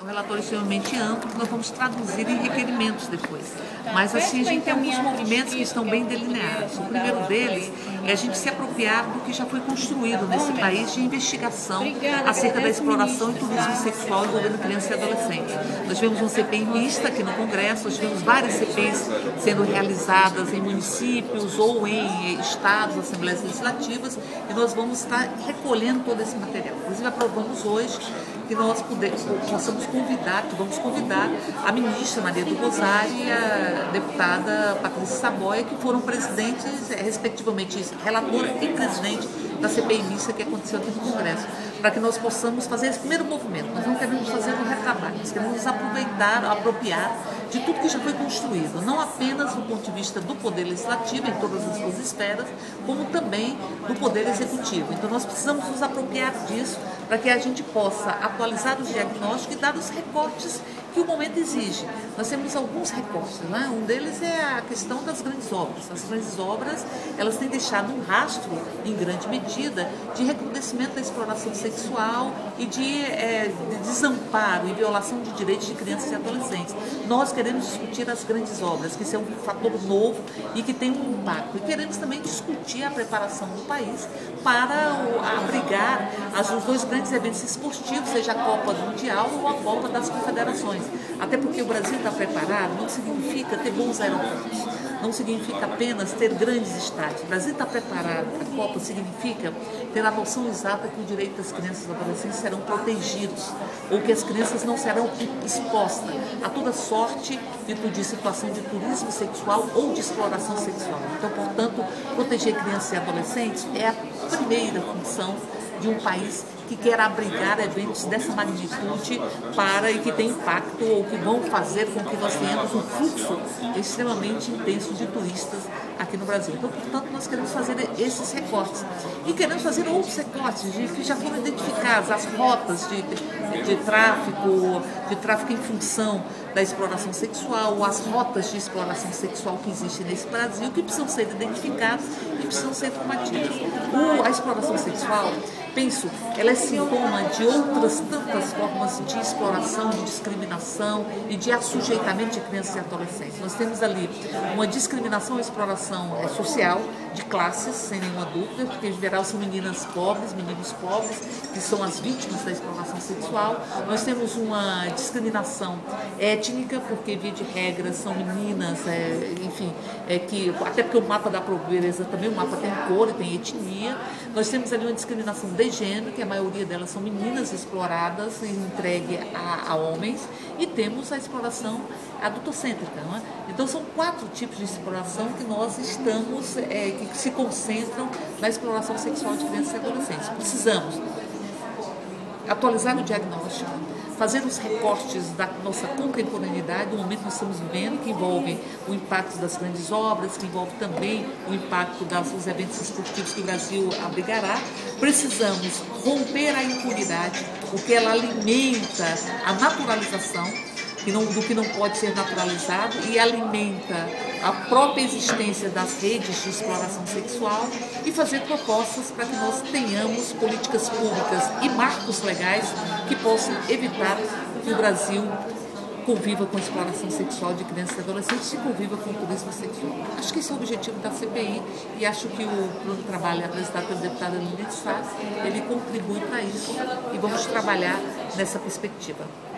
É um relatório extremamente amplo que nós vamos traduzir em requerimentos depois. Mas assim, a gente tem alguns movimentos que estão bem delineados. O primeiro deles é a gente se apropriar do que já foi construído nesse país de investigação acerca da exploração e turismo sexual envolvendo crianças e adolescentes. Nós tivemos uma CPI mista aqui no Congresso, nós tivemos várias CPIs sendo realizadas em municípios ou em estados, assembleias legislativas, e nós vamos estar recolhendo todo esse material. Inclusive, aprovamos hoje que nós possamos convidar, que vamos convidar a ministra Maria do Rosário e a deputada Patrícia Saboia, que foram presidentes, respectivamente, relatora e presidente da CPI mista que aconteceu aqui no Congresso, para que nós possamos fazer esse primeiro movimento. Nós não queremos fazer um retrabalho, nós queremos aproveitar, apropriar de tudo que já foi construído, não apenas do ponto de vista do Poder Legislativo, em todas as suas esferas, como também do Poder Executivo. Então nós precisamos nos apropriar disso para que a gente possa atualizar os diagnósticos e dar os recortes que o momento exige. Nós temos alguns recortes, né? Um deles é a questão das grandes obras. As grandes obras, elas têm deixado um rastro, em grande medida, de recrudescimento da exploração sexual e de desamparo e violação de direitos de crianças e adolescentes. Nós queremos discutir as grandes obras, que são um fator novo e que tem um impacto. E queremos também discutir a preparação do país para abrigar os dois grandes eventos esportivos, seja a Copa Mundial ou a Copa das Confederações. Até porque o Brasil está preparado, não significa ter bons aeroportos, não significa apenas ter grandes estádios. O Brasil está preparado, a Copa significa ter a noção exata que o direito das crianças e adolescentes serão protegidos, ou que as crianças não serão expostas a toda sorte de situação de turismo sexual ou de exploração sexual. Então, portanto, proteger crianças e adolescentes é a primeira função de um país que quer abrigar eventos dessa magnitude e que tem impacto ou que vão fazer com que nós tenhamos um fluxo extremamente intenso de turistas aqui no Brasil. Então, portanto, nós queremos fazer esses recortes. E queremos fazer outros recortes que já foram identificados, as rotas de tráfico em função da exploração sexual, as rotas de exploração sexual que existem nesse Brasil, que precisam ser identificadas e precisam ser combatidas. A exploração sexual, penso, ela é sintoma de outras tantas formas de exploração, de discriminação e de assujeitamento de crianças e adolescentes. Nós temos ali uma discriminação e exploração social, de classes, sem nenhuma dúvida, porque em geral são meninas pobres, meninos pobres, que são as vítimas da exploração sexual. Nós temos uma discriminação étnica, porque via de regra são meninas, até porque o mapa da pobreza também, o mapa tem cor e tem etnia. Nós temos ali uma discriminação de gênero, que a maioria delas são meninas exploradas e entregue a homens, e temos a exploração adultocêntrica, não é? Então são 4 tipos de exploração que nós estamos, que se concentram na exploração sexual de crianças e adolescentes. Precisamos atualizar o diagnóstico, fazer os recortes da nossa contemporaneidade, do momento que nós estamos vivendo, que envolve o impacto das grandes obras, que envolve também o impacto dos eventos esportivos que o Brasil abrigará. Precisamos romper a impunidade, porque ela alimenta a naturalização do que não pode ser naturalizado e alimenta a própria existência das redes de exploração sexual, e fazer propostas para que nós tenhamos políticas públicas e marcos legais que possam evitar que o Brasil conviva com a exploração sexual de crianças e adolescentes e conviva com o turismo sexual. Acho que esse é o objetivo da CPI e acho que o plano de trabalho apresentado pelo deputado Lindenay Sá, ele contribui para isso e vamos trabalhar nessa perspectiva.